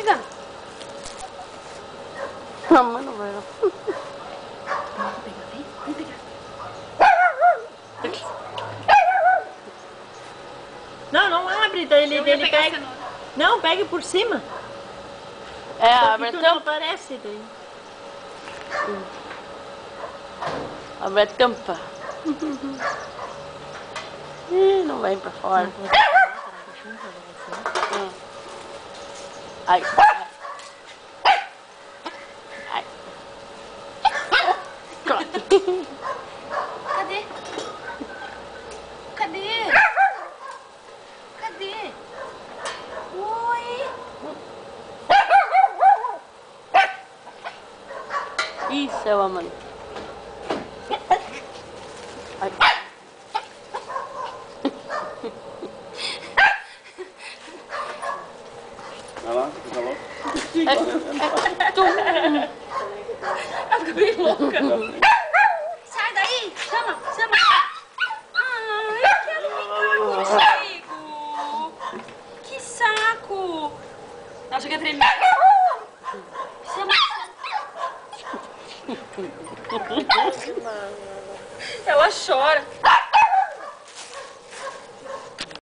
Pega. Mamãe não vai, não. Vem pegar. Não abre, ele pega. Não, pegue por cima. É, Só abre que a tu não tampa. aparece daí. Abre a tampa. Ih, não vem pra fora. Ai. Ai. Cadê? Cadê? Cadê? Oi. Isso é o amante. Ai. Vai lá, fica louco. Ela fica bem louca. Sai daí. Chama. Ai, eu quero brincar contigo. Que saco. Ela chega a tremer. Chama. Ela chora.